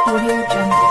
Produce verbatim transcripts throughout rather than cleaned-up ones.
Audio Jungle.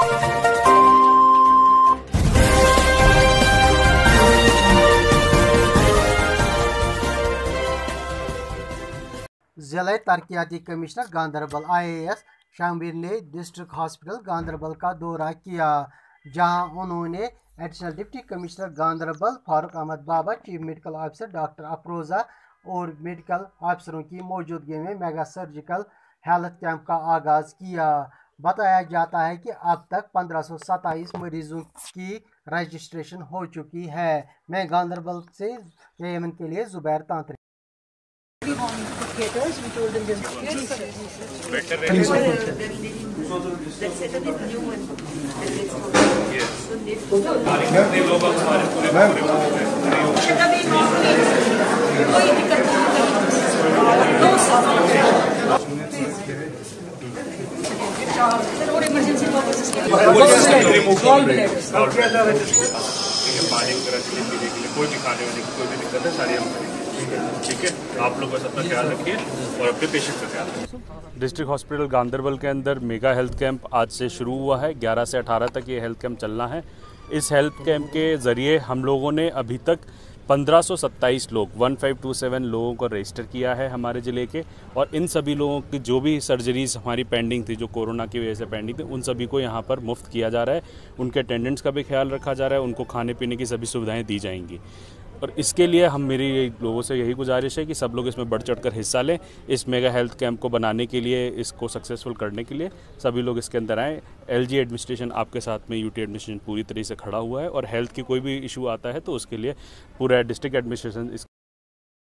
जिला तरक्याती commissioner Ganderbal I A S Shamveer ने डिस्ट्रिक्ट हॉस्पिटल गांधरबल का दौरा किया, जहां उन्होंने additional deputy commissioner Ganderbal Farooq Ahmad Baba, chief medical officer doctor Afroza और मेडिकल ऑफिसरों की मौजूदगी में मेगा सर्जिकल हेल्थ कैंप का आगाज किया। बताया जाता है कि अब तक पंद्रह सौ सत्ताईस मरीजों की रजिस्ट्रेशन हो चुकी है। मैं गांधरबल से एएमएन के लिए जुबैर तांत्रिक। Theaters, we told them just yes, sir. Better than let's set up a new one. Yes. कितने लोग हमारे पूरे पूरे शटा भी कोई दिक्कत नहीं। दो साल सर और इमरजेंसी पर्पसेस के लिए रिमूव ऑल ब्लेडर्स पानी वगैरह के लिए कोई भी खाने वाले कोई भी दिक्कत है सारी हम ठीक है। आप लोग बस अपना ख्याल रखिए और अपने पेशेंट का ख्याल रखिए। डिस्ट्रिक्ट हॉस्पिटल गांधरबल के अंदर मेगा हेल्थ कैंप आज से शुरू हुआ है। ग्यारह से अठारह तक ये हेल्थ कैंप चलना है। इस हेल्थ कैंप के ज़रिए हम लोगों ने अभी तक पंद्रह सौ सत्ताईस लोग पंद्रह सौ सत्ताईस लोगों को रजिस्टर किया है हमारे ज़िले के, और इन सभी लोगों की जो भी सर्जरीज हमारी पेंडिंग थी, जो कोरोना की वजह से पेंडिंग थी, उन सभी को यहाँ पर मुफ्त किया जा रहा है। उनके अटेंडेंट्स का भी ख्याल रखा जा रहा है, उनको खाने पीने की सभी सुविधाएँ दी जाएंगी। और इसके लिए हम मेरी लोगों से यही गुजारिश है कि सब लोग इसमें बढ़ चढ़कर हिस्सा लें। इस मेगा हेल्थ कैंप को बनाने के लिए, इसको सक्सेसफुल करने के लिए सभी लोग इसके अंदर आएँ। एलजी एडमिनिस्ट्रेशन आपके साथ में, यूटी एडमिनिस्ट्रेशन पूरी तरह से खड़ा हुआ है, और हेल्थ की कोई भी इशू आता है तो उसके लिए पूरा डिस्ट्रिक्ट एडमिनिस्ट्रेशन